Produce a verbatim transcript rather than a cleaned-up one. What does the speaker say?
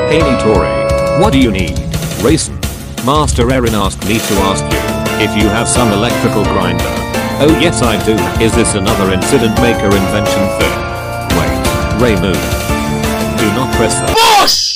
Hey Nitori, what do you need? Raisin. Master Erin asked me to ask you if you have some electrical grinder. Oh yes I do. Is this another incident maker invention thing? Wait, Raymond. Do not press that. Boss!